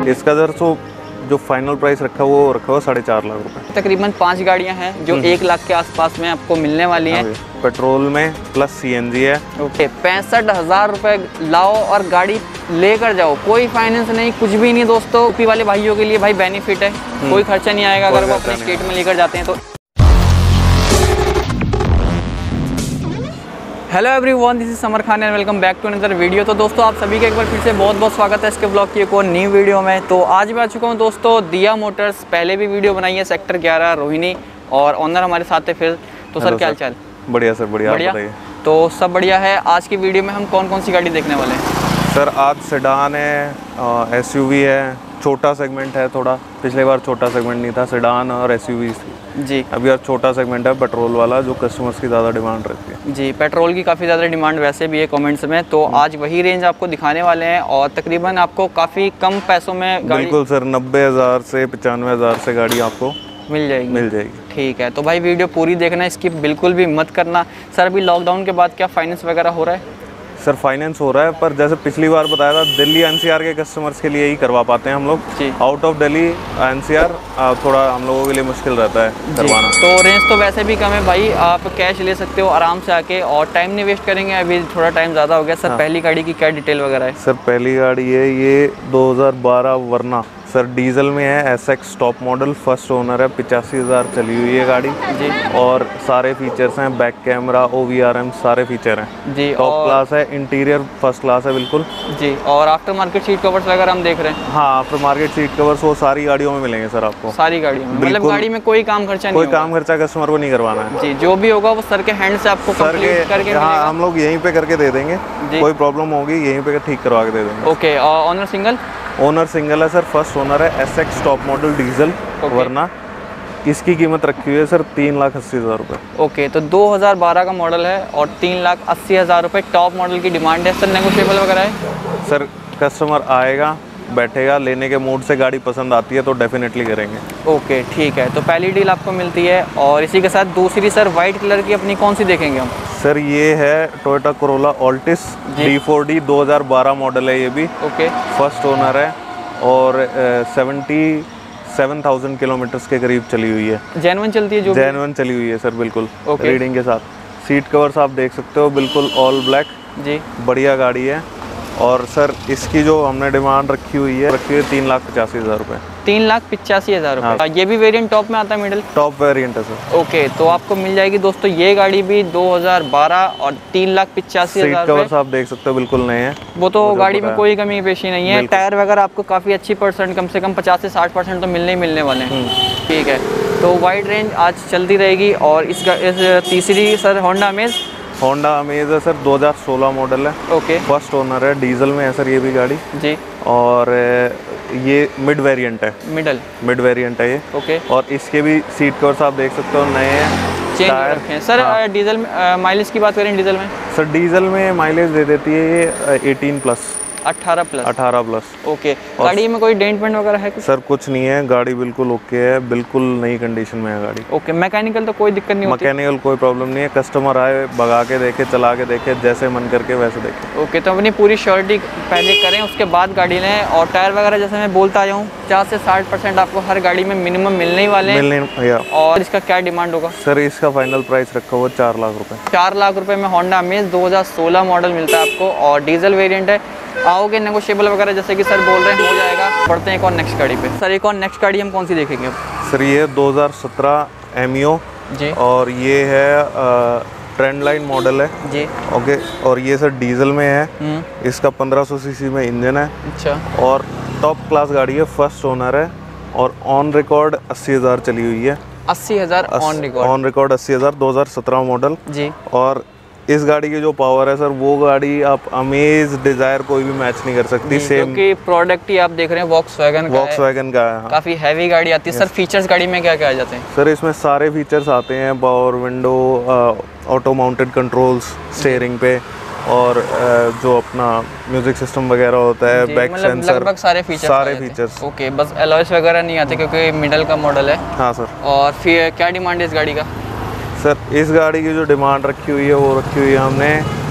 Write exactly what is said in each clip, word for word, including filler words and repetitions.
इसका सर तो जो फाइनल प्राइस रखा वो रखा हुआ साढ़े चार लाख रुपए। तकरीबन पांच गाड़ियां हैं जो एक लाख के आसपास में आपको मिलने वाली हैं। पेट्रोल में प्लस सीएनजी है। ओके, पैंसठ हजार रुपए लाओ और गाड़ी लेकर जाओ, कोई फाइनेंस नहीं, कुछ भी नहीं दोस्तों। यूपी वाले भाइयों के लिए भाई बेनिफिट है, कोई खर्चा नहीं आएगा अगर वो अपने स्टेट में लेकर जाते हैं तो। Hello everyone, this is Samar Khan and welcome back to another video. तो दोस्तों आप सभी का एक बार फिर से बहुत बहुत स्वागत है इसके ब्लॉग की एक और न्यू वीडियो में। तो आज मैं आ चुका हूँ दोस्तों दिया मोटर्स। पहले भी वीडियो बनाई है सेक्टर ग्यारह, रोहिणी और ऑनर हमारे साथ है फिर। तो सर क्या हाल चाल? बढ़िया सर, बढ़िया बढ़िया। तो सब बढ़िया है। आज की वीडियो में हम कौन कौन सी गाड़ी देखने वाले हैं? सर आज सेडान है, एसयूवी है, छोटा सेगमेंट है थोड़ा। पिछले बार छोटा सेगमेंट नहीं था, सेडान और एसयूवी थी जी। अभी आज छोटा सेगमेंट है पेट्रोल वाला, जो कस्टमर्स की ज़्यादा डिमांड रहती है जी। पेट्रोल की काफ़ी ज़्यादा डिमांड वैसे भी है कमेंट्स में, तो आज वही रेंज आपको दिखाने वाले हैं और तकरीबन आपको काफ़ी कम पैसों में गाड़ी। बिल्कुल सर, नब्बे हज़ार से पचानवे हज़ार से गाड़ी आपको मिल जाएगी मिल जाएगी ठीक है, तो भाई वीडियो पूरी देखना, इसकी बिल्कुल भी मत करना। सर अभी लॉकडाउन के बाद क्या फाइनेंस वगैरह हो रहा है? सर फाइनेंस हो रहा है, पर जैसे पिछली बार बताया था दिल्ली एनसीआर के कस्टमर्स के लिए ही करवा पाते हैं हम लोग जी। आउट ऑफ दिल्ली एनसीआर थोड़ा हम लोगों के लिए मुश्किल रहता है करवाना। तो रेंज तो वैसे भी कम है भाई, आप कैश ले सकते हो आराम से आके और टाइम नहीं वेस्ट करेंगे। अभी थोड़ा टाइम ज़्यादा हो गया सर। हाँ। पहली गाड़ी की क्या डिटेल वगैरह है? सर पहली गाड़ी है ये दो हज़ार बारह वरना सर, डीजल में है, S X top model, first owner है, पिचासी हज़ार चली हुई है गाड़ी जी। और सारे फीचर्स हैं, back camera, O V R M, सारे फीचर हैं जी। टॉप और... क्लास है, इंटीरियर फर्स्ट क्लास है बिल्कुल जी। और आफ्टर मार्केट सीट कवर्स वगैरह हम देख रहे हैं। हाँ, आफ्टर मार्केट सीट कवर्स वो सारी गाड़ियों में मिलेंगे सर आपको। सारी गाड़ियों में मतलब गाड़ी में कोई काम खर्चा नहीं, कोई काम खर्चा कस्टमर को नहीं करवाना है जी। जो भी होगा वो सर के हैंड से आपको सर के करके, हाँ हम लोग यहीं पे करके दे देंगे। कोई प्रॉब्लम होगी यहीं पे ठीक करवा के दे देंगे। Okay, owner single? Owner single है सर, फर्स्ट ओनर है, S X top model diesel Verna. इसकी कीमत रखी हुई है सर तीन लाख अस्सी हज़ार रुपये। ओके, तो दो हज़ार बारह का मॉडल है और तीन लाख अस्सी हज़ार रुपये टॉप मॉडल की डिमांड है सर। नेगोशिएबल वगैरह है? सर कस्टमर आएगा, बैठेगा, लेने के मूड से गाड़ी पसंद आती है तो डेफिनेटली करेंगे। ओके ठीक है, तो पहली डील आपको मिलती है और इसी के साथ दूसरी सर वाइट कलर की अपनी कौन सी देखेंगे हम? सर ये है Toyota Corolla Altis D four D, दो हज़ार बारह मॉडल है ये भी। ओके, फर्स्ट ओनर है और सेवेंटी सेवन थाउजेंड किलोमीटर्स के करीब चली हुई है। जेन्युइन चलती है? जो जेन्युइन चली हुई है सर बिल्कुल। ओके, रीडिंग के साथ। सीट कवर्स आप देख सकते हो बिल्कुल ऑल ब्लैक जी, बढ़िया गाड़ी है। और सर इसकी जो हमने डिमांड रखी हुई है रखी हुई है तीन लाख पचासी हज़ार रुपये। तीन लाख पिचासी हज़ार रुपये। हाँ। ये भी वेरिएंट टॉप में आता है, मिडिल टॉप वेरिएंट है सर। ओके, तो आपको मिल जाएगी दोस्तों ये गाड़ी भी दो हज़ार बारह और तीन लाख पिचासी हज़ार रुपये। सीट कवर्स आप देख सकते हो बिल्कुल नए हैं। वो तो गाड़ी में कोई कमी पेशी नहीं है। टायर वगैरह आपको काफ़ी अच्छी परसेंट, कम से कम पचास से साठ परसेंट तो मिलने ही मिलने वाले हैं। ठीक है, तो वाइड रेंज आज चलती रहेगी। और इस, इस तीसरी sir Honda Amaze. Honda Amaze है सर, दो हज़ार सोलह मॉडल है। ओके, फर्स्ट ओनर है, डीजल में है सर ये भी गाड़ी जी। और ये मिड वेरिएंट है, मिडल मिड वेरिएंट है ये। ओके, और इसके भी सीट कवर्स आप देख सकते हो नए हैं, चेंज रखे हैं सर। हाँ। डीजल में माइलेज की बात करें, डीजल में सर डीजल में माइलेज दे देती है ये अठारह प्लस अठारह प्लस अठारह प्लस। ओके, गाड़ी में कोई डेंट पेंट वगैरह है? सर कुछ नहीं है, गाड़ी बिल्कुल ओके है, बिल्कुल नई कंडीशन में है गाड़ी। ओके, मैकेनिकल तो कोई दिक्कत नहीं होती? मैकेनिकल कोई प्रॉब्लम नहीं है, कस्टमर आए भगा के देखे, चला के देखे, जैसे मन करके वैसे देखे। ओके, तो अपनी पूरी श्योरिटी पहले करें उसके बाद गाड़ी लें। और टायर वगैरह जैसे मैं बोलता आया हूँ पचास से साठ परसेंट आपको हर गाड़ी में मिनिमम मिलने ही वाले हैं। और इसका क्या डिमांड होगा? सर इसका फाइनल प्राइस रखा हुआ चार लाख रुपये। चार लाख रुपये में होंडा अमेज दो हज़ार सोलह मॉडल मिलता है आपको और डीजल वेरिएंट है। आओगे नेगोशिएबल वगैरह जैसे कि सर बोल रहे हैं हो जाएगा। बढ़ते हैं एक और नेक्स्ट गाड़ी पे। सर एक और नेक्स्ट गाड़ी हम कौन सी देखेंगे? सर ये दो हज़ार सत्रह एमियो जी और ये है ट्रेंड लाइन मॉडल है जी। ओके, और ये सर डीजल में है, इसका पंद्रह सौ सीसी में इंजन है। अच्छा, और टॉप क्लास गाड़ी है, फर्स्ट ओनर है और ऑन रिकॉर्ड अस्सी हज़ार चली हुई है। अस्सी हज़ार ऑन रिकॉर्ड? ऑन रिकॉर्ड अस्सी हज़ार, दो हज़ार सत्रह मॉडल जी। और इस गाड़ी की जो पावर है सर, वो गाड़ी आप अमेज डिजायर कोई भी मैच नहीं कर सकती। सेम क्योंकि प्रोडक्ट ही आप देख रहे हैं वॉक्सवैगन का वॉक्सवैगन का है। काफ़ी हैवी गाड़ी आती है। सर फीचर्स गाड़ी में क्या क्या आ जाते हैं? सर इसमें सारे फीचर्स आते हैं, power window, auto mounted controls steering पे, और जो अपना म्यूजिक सिस्टम वगैरह होता है, बैक सेंसर, लगभग सारे फीचर्स सारे फीचर्स। ओके, बस अलॉयस वगैरह नहीं आते क्योंकि मिडल का मॉडल है। हाँ सर। और फिर क्या डिमांड है इस गाड़ी का? सर इस गाड़ी की जो डिमांड रखी हुई है वो रखी हुई है हमने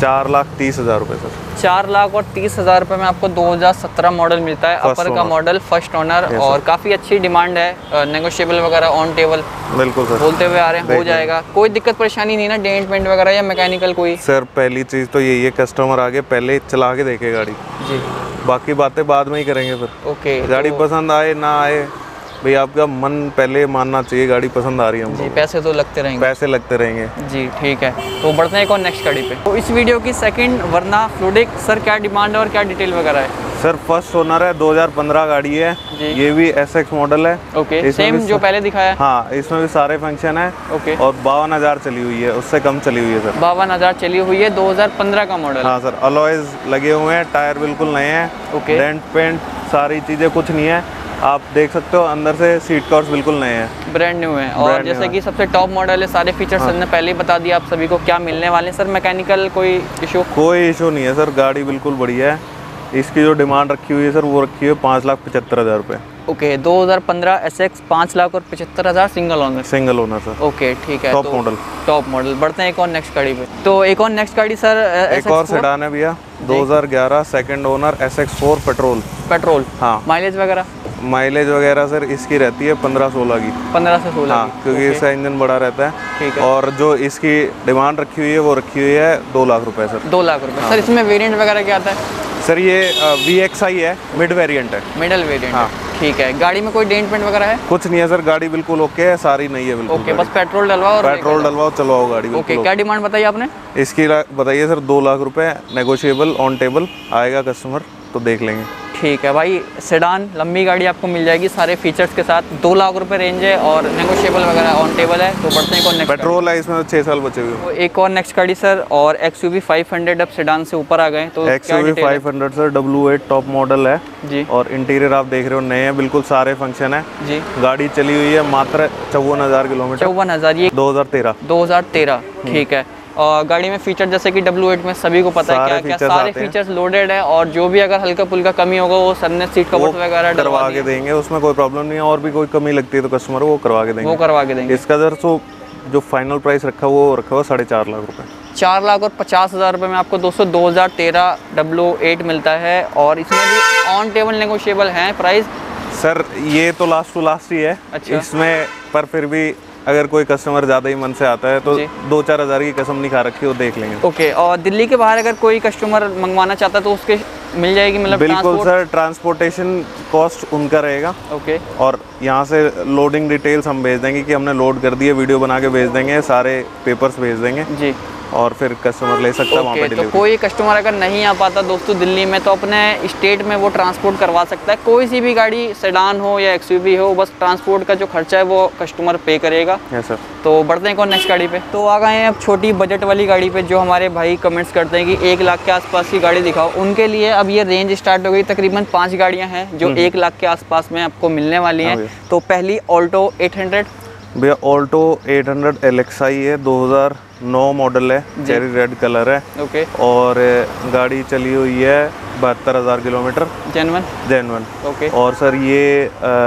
चार लाख तीस हज़ार रुपये सर। चार लाख और तीस हज़ार रुपये में आपको दो हज़ार सत्रह मॉडल मिलता है, अपर का मॉडल, फर्स्ट ओनर, और काफ़ी अच्छी डिमांड है, नेगोशिएबल वगैरह ऑन टेबल बिल्कुल सर बोलते हुए आ रहे हैं, हो जाएगा, कोई दिक्कत परेशानी नहीं ना, डेंट पेंट वगैरह या मैकेनिकल कोई? सर पहली चीज़ तो यही है, कस्टमर आगे पहले चला के देखे गाड़ी जी, बाकी बातें बाद में ही करेंगे फिर। ओके, गाड़ी तो पसंद आए ना आए भाई, आपका मन पहले मानना चाहिए गाड़ी पसंद आ रही है हमको। जी, पैसे तो लगते रहेंगे, पैसे लगते रहेंगे जी। ठीक है, तो बढ़ते हैं एक और नेक्स्ट गाड़ी पे। तो इस वीडियो की सेकंड वर्ना फ्लूडिक, सर क्या डिमांड है और क्या डिटेल वगैरह है? सर फर्स्ट ओनर है, दो हज़ार पंद्रह गाड़ी है, ये भी एस एक्स मॉडल है। ओके, सेम जो पहले दिखाया? हाँ, इसमें भी सारे फंक्शन है। ओके, और बावन हज़ार चली हुई है, उससे कम चली हुई है सर। बावन हज़ार चली हुई है, दो हज़ार पंद्रह का मॉडल। हाँ सर, अलॉयज लगे हुए हैं, टायर बिल्कुल नए हैं। ओके, डेंट पेंट सारी चीज़ें कुछ नहीं है, आप देख सकते हो अंदर से सीट कवर्स बिल्कुल नए हैं, ब्रांड न्यू है। और जैसे कि सबसे टॉप मॉडल है, सारे फीचर्स हमने पहले ही बता दिया आप सभी को क्या मिलने वाले हैं। सर मैकेनिकल कोई इशू? कोई इशू नहीं है सर, गाड़ी बिल्कुल बढ़िया है। इसकी जो डिमांड रखी हुई है सर, वो रखी हुई है पाँच लाख पचहत्तर हज़ार रुपये। ओके, दो हज़ार पंद्रह एस एक्स पाँच लाख और पचहत्तर हज़ार single owner. Single owner sir. Okay, ठीक है, टॉप मॉडल, टॉप मॉडल। बढ़ते हैं एक और नेक्स्ट गाड़ी पे। तो एक और नेक्स्ट गाड़ी सर, एक और सेडान है भैया, दो हज़ार ग्यारह second owner S X four petrol. Petrol, हाँ। माइलेज वगैरह? माइलेज वगैरह सर इसकी रहती है पंद्रह सोलह की। पंद्रह से सोलह हाँ, की, क्योंकि इसका इंजन बड़ा रहता है। ठीक है। और जो इसकी डिमांड रखी हुई है वो रखी हुई है दो लाख रुपए सर। दो लाख रुपए। सर इसमें वेरिएंट वगैरह क्या आता है? सर ये वी एक्स आई है, मिड वेरिएंट है। Middle variant. हाँ, ठीक है। गाड़ी में कोई डेंट पेंट वगैरह है? कुछ नहीं है सर, गाड़ी बिल्कुल ओके है, सारी नई है बिल्कुल। ओके, बस पेट्रोल डलवाओ और पेट्रोल डलवाओ चलवाओ गाड़ी। ओके, क्या डिमांड बताई आपने इसकी? बताइए सर, दो लाख रुपए नेगोशिएबल ऑन टेबल आएगा, कस्टमर तो देख लेंगे। ठीक है भाई, सेडान लंबी गाड़ी आपको मिल जाएगी सारे फीचर्स के साथ, दो लाख रुपए रेंज है और नेगोशिएबल वगैरह ऑन टेबल है। तो बढ़ते हैं नेक्स्ट। पेट्रोल है इसमें, छः साल बचे हुए। तो एक और नेक्स्ट गाड़ी सर, और एक्सयूवी फाइव हंड्रेड अब सेडान से ऊपर आ गए, तो XUV five hundred sir W eight top model है जी, और इंटीरियर आप देख रहे हो नए हैं बिल्कुल, सारे फंक्शन है जी। गाड़ी चली हुई है मात्र चौवन हज़ार किलोमीटर। चौवन हज़ार ये दो हज़ार तेरह दो हज़ार तेरह ठीक है। और गाड़ी में फीचर जैसे कि डब्ल्यू एट में सभी को पता है क्या क्या सारे फीचर्स लोडेड है, और जो भी अगर हल्का फुल्का कमी होगा वो सर ने सीट कवर्स वगैरह करवा के देंगे, उसमें कोई प्रॉब्लम नहीं है। और भी कोई कमी लगती है तो कस्टमर वो करवा के देंगे, वो करवा के देंगे। इसका सर तो जो फाइनल प्राइस रखा हुआ वो रखा हुआ साढ़े चार लाख रुपए। चार लाख और पचास हज़ार रुपये में आपको दोस्तों दो हज़ार तेरह डब्ल्यू एट मिलता है, और इसमें भी ऑन टेबल नेगोशिएबल है प्राइस। सर ये तो लास्ट टू लास्ट ही है। अच्छा। इसमें पर फिर भी अगर कोई कस्टमर ज़्यादा ही मन से आता है तो दो चार हज़ार की कसम नहीं खा रखी, वो देख लेंगे। ओके, और दिल्ली के बाहर अगर कोई कस्टमर मंगवाना चाहता है तो उसके मिल जाएगी मतलब? बिल्कुल सर, ट्रांसपोर्टेशन कॉस्ट उनका रहेगा। ओके, और यहाँ से लोडिंग डिटेल्स हम भेज देंगे कि हमने लोड कर दिए, वीडियो बना के भेज देंगे, सारे पेपर्स भेज देंगे जी, और फिर कस्टमर ले सकता है वहाँ पे डिलीवरी। तो कोई कस्टमर अगर नहीं आ पाता दोस्तों दिल्ली में, तो अपने स्टेट में वो ट्रांसपोर्ट करवा सकता है। कोई सी भी गाड़ी सेडान हो या एक्सयूवी हो, बस ट्रांसपोर्ट का जो खर्चा है वो कस्टमर पे करेगा। Yes sir. तो बढ़ते हैं कौन नेक्स्ट गाड़ी पे। तो आ गए हैं अब छोटी बजट वाली गाड़ी पे, जो हमारे भाई कमेंट्स करते हैं कि एक लाख के आसपास की गाड़ी दिखाओ, उनके लिए अब ये रेंज स्टार्ट हो गई। तकरीबन पाँच गाड़ियाँ हैं जो एक लाख के आसपास में आपको मिलने वाली हैं। तो पहली ऑल्टो एट हंड्रेड भैया, Alto eight hundred L X I है, दो हज़ार नौ मॉडल है, चेरी रेड कलर है। ओके, और गाड़ी चली हुई है बहत्तर हज़ार किलोमीटर, जेनवन जेनवन ओके, और सर ये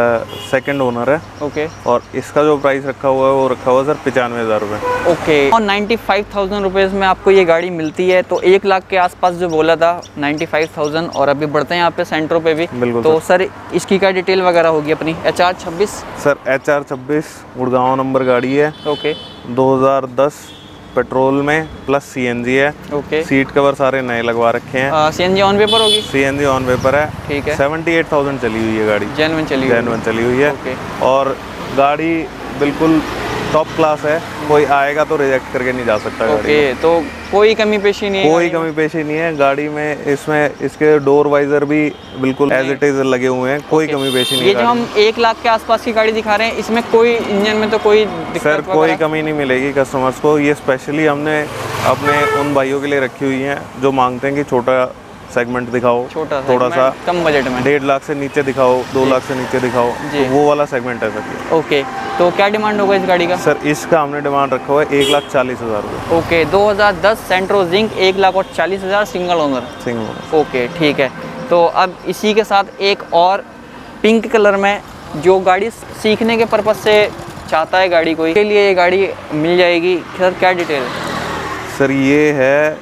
सेकंड ओनर है। ओके, और इसका जो प्राइस रखा हुआ है वो रखा हुआ है सर पचानवे हज़ार रुपये। ओके, और नाइन्टी फाइव थाउजेंड रुपीज़ में आपको ये गाड़ी मिलती है। तो एक लाख के आसपास जो बोला था नाइन्टी फाइव थाउजेंड, और अभी बढ़ते हैं यहाँ पे सेंट्रो पे भी। बिल्कुल। तो सर इसकी क्या डिटेल वगैरह होगी अपनी? एच आर छब्बीस सर, एच आर छब्बीस गुड़गांव नंबर गाड़ी है। ओके, दो हज़ार दस पेट्रोल में प्लस सीएनजी है। ओके, सीट कवर सारे नए लगवा रखे हैं। सीएनजी ऑन पेपर होगी? सीएनजी ऑन पेपर है। ठीक है, सेवेंटी एट थाउजेंड चली हुई है गाड़ी, जेन्युइन चली जेन्युइन चली हुई है। ओके, और गाड़ी बिल्कुल टॉप क्लास है, कोई आएगा तो रिजेक्ट करके नहीं जा सकता। ओके, तो कोई कमी पेशी नहीं है? कोई कमी पेशी नहीं है गाड़ी में। इसमें इसके डोर वाइजर भी बिल्कुल एज इट इज लगे हुए हैं, कोई कमी पेशी नहीं है। ये जो हम एक लाख के आसपास की गाड़ी दिखा रहे हैं, इसमें कोई इंजन में तो कोई दिक्कत? सर कोई कमी नहीं मिलेगी कस्टमर्स को। ये स्पेशली हमने अपने उन भाइयों के लिए रखी हुई है जो मांगते हैं कि छोटा सेगमेंट दिखाओ, छोटा थोड़ा सा कम बजट में, डेढ़ लाख से नीचे दिखाओ, दो लाख से नीचे दिखाओ, तो वो वाला सेगमेंट है सर। ओके, तो क्या डिमांड होगा इस गाड़ी का? सर इसका हमने डिमांड रखा हुआ है एक लाख चालीस हज़ार रुपये। ओके, दो हज़ार दस सेंट्रो जिंक, एक लाख और चालीस हज़ार, single owner. Single owner. Okay, ठीक है। तो अब इसी के साथ एक और पिंक कलर में, जो गाड़ी सीखने के पर्पज़ से चाहता है गाड़ी कोई, के लिए ये गाड़ी मिल जाएगी। सर क्या डिटेल? सर ये है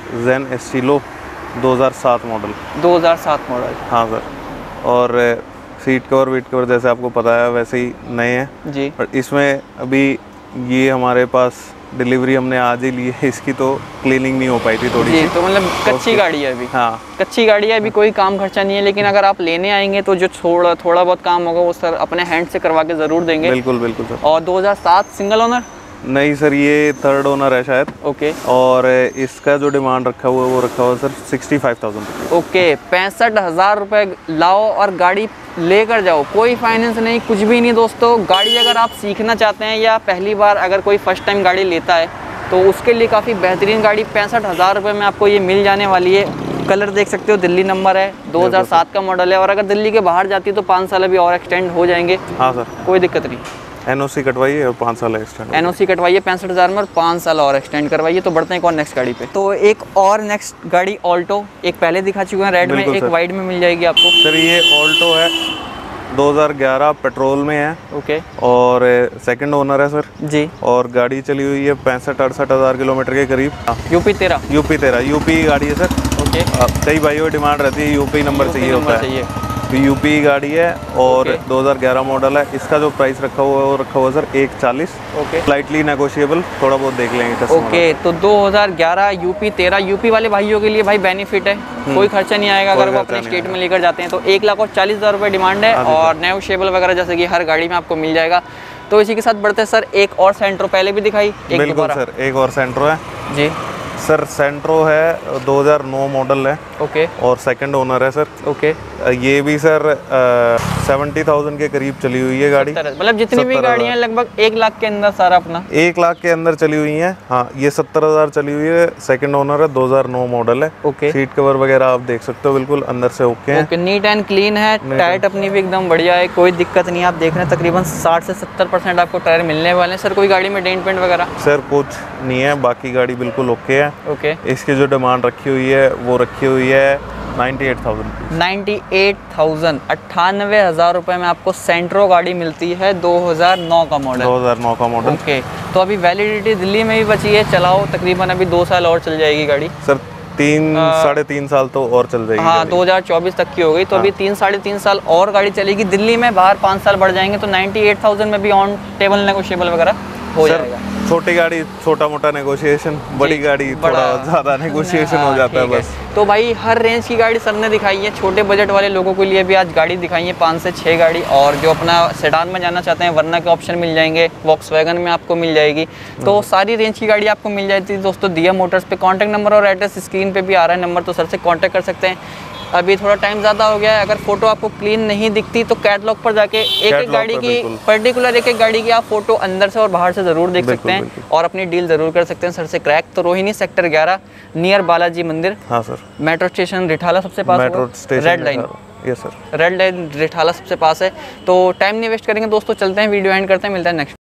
जेन एस्टिलो दो हज़ार सात मॉडल। दो हज़ार सात मॉडल। हाँ सर, और सीट कवर वीट कवर जैसे आपको पता है वैसे ही नए हैं जी। पर इसमें अभी ये हमारे पास डिलीवरी हमने आज ही ली है, इसकी तो क्लीनिंग नहीं हो पाई थी थोड़ी जी, सी, तो मतलब कच्ची गाड़ी है अभी। हाँ कच्ची गाड़ी है अभी, कोई काम खर्चा नहीं है, लेकिन अगर आप लेने आएंगे तो जो थोड़ा थोड़ा बहुत काम होगा वो सर अपने हैंड से करवा के ज़रूर देंगे। बिल्कुल बिल्कुल सर। और दो हज़ार सात सिंगल ओनर? नहीं सर, ये थर्ड ओनर है शायद। ओके। और इसका जो डिमांड रखा हुआ है वो रखा हुआ है sir sixty five thousand. Okay, पैंसठ हज़ार रुपये लाओ और गाड़ी लेकर जाओ, कोई फाइनेंस नहीं, कुछ भी नहीं दोस्तों। गाड़ी अगर आप सीखना चाहते हैं या पहली बार अगर कोई फर्स्ट टाइम गाड़ी लेता है तो उसके लिए काफ़ी बेहतरीन गाड़ी पैंसठ हज़ार रुपये में आपको ये मिल जाने वाली है। कलर देख सकते हो, दिल्ली नंबर है, दो हज़ार सात का मॉडल है, और अगर दिल्ली के बाहर जाती है तो पाँच साल अभी और एक्सटेंड हो जाएंगे। हाँ सर, कोई दिक्कत नहीं। एनओसी कटवाइए और पाँच साल एक्सटेंड। एनओसी कटवाइए पैंसठ हज़ार में और पाँच साल और एक्सटेंड करवाइए। तो बढ़ते हैं एक और नेक्स्ट गाड़ी पे। तो एक और नेक्स्ट गाड़ी ऑल्टो, एक पहले दिखा चुके हैं रेड में, एक वाइट में मिल जाएगी आपको। सर ये ऑल्टो है, दो हज़ार ग्यारह पेट्रोल में है। ओके। और सेकंड ओनर है सर जी। और गाड़ी चली हुई है पैंसठ अड़सठ हज़ार किलोमीटर के करीब। यूपी तेरह? यूपी तेरह यूपी गाड़ी है सर। ओके। कई भाइयों की डिमांड रहती है यूपी नंबर चाहिए होता है, तो यूपी गाड़ी है और okay. दो हज़ार ग्यारह मॉडल है। इसका जो प्राइस रखा हुआ है वो रखा हुआ है सर एक चालीस। ओके। स्लाइटली नेगोशिएबल, थोड़ा बहुत देख लेंगे कस्टमर। ओके, तो दो हज़ार ग्यारह यूपी तेरह, यूपी वाले भाइयों के लिए भाई बेनिफिट है, कोई खर्चा नहीं आएगा अगर वो अपने स्टेट में लेकर जाते हैं। तो एक लाख और चालीस हज़ार रुपये डिमांड है और नेगोशिएबल वगैरह जैसे कि हर गाड़ी में आपको मिल जाएगा। तो इसी के साथ बढ़ते हैं सर, एक और सेंट्रो पहले भी दिखाई, एक बिल्कुल सर, एक और सेंट्रो है जी। सर सेंट्रो है दो हज़ार नौ मॉडल है। ओके। और सेकंड ओनर है सर। ओके। ये भी सर सेवेंटी थाउजेंड के करीब चली हुई है गाड़ी। मतलब जितनी भी गाड़ियाँ लगभग एक लाख के अंदर सारा अपना एक लाख के अंदर चली हुई हैं। हाँ, ये सत्तर हज़ार चली हुई है, सेकंड ओनर है, दो हज़ार नौ मॉडल है। ओके। सीट कवर वगैरह आप देख सकते हो बिल्कुल अंदर से ओके है। ओके, नीट एंड क्लीन है, टायर अपनी भी एकदम बढ़िया है, कोई दिक्कत नहीं। आप देख रहे हैं तकरीबन साठ से सत्तर परसेंट आपको टायर मिलने वाले हैं। सर कोई गाड़ी में डेंट पेंट वगैरह? सर कुछ नहीं है, बाकी गाड़ी बिल्कुल ओके है। ओके। इसकी जो डिमांड रखी हुई है वो रखी हुई है ninety eight thousand. Ninety eight thousand, अट्ठानवे हज़ार रुपये में आपको सेंट्रो गाड़ी मिलती है, दो हज़ार नौ का मॉडल। दो हज़ार नौ का मॉडल। ओके, तो अभी वैलिडिटी दिल्ली में भी बची है, चलाओ तकरीबन अभी दो साल और चल जाएगी गाड़ी। सर तीन साढ़े तीन साल तो और चल जाएगी। हाँ, दो हज़ार चौबीस तक की हो गई, तो अभी तीन साढ़े तीन साल और गाड़ी चलेगी दिल्ली में, बाहर पाँच साल बढ़ जाएंगे तो नाइन्टी एट थाउजेंड में भी ऑन टेबल नेगोशिएबल वगैरह हो जाएगा। छोटी गाड़ी छोटा मोटा नेगोशिएशन, बड़ी गाड़ी थोड़ा ज़्यादा नेगोशिएशन हो जाता है बस। तो भाई हर रेंज की गाड़ी सर ने दिखाई है, छोटे बजट वाले लोगों के लिए भी आज गाड़ी दिखाई है, पाँच से छः गाड़ी। और जो अपना सेडान में जाना चाहते हैं वर्ना के ऑप्शन मिल जाएंगे, वॉक्सवैगन में आपको मिल जाएगी, तो सारी रेंज की गाड़ी आपको मिल जाती है दोस्तों दिया मोटर्स पे। कॉन्टैक्ट नंबर और एड्रेस स्क्रीन पे भी आ रहा है नंबर, तो सर से कॉन्टैक्ट कर सकते हैं। अभी थोड़ा टाइम ज़्यादा हो गया है, अगर फोटो आपको क्लीन नहीं दिखती तो कैटलॉग पर जाके एक एक गाड़ी की पर्टिकुलर एक एक गाड़ी की आप फोटो अंदर से और बाहर से ज़रूर देख सकते हैं और अपनी डील ज़रूर कर सकते हैं सर से क्रैक। तो रोहिणी सेक्टर ग्यारह नियर बालाजी मंदिर। हाँ सर। मेट्रो स्टेशन रिठाला सबसे पास, metro station red line. Yes sir, red line Rithala सबसे पास है। तो टाइम नहीं वेस्ट करेंगे दोस्तों, चलते हैं, वीडियो एंड करते हैं, मिलता है नेक्स्ट।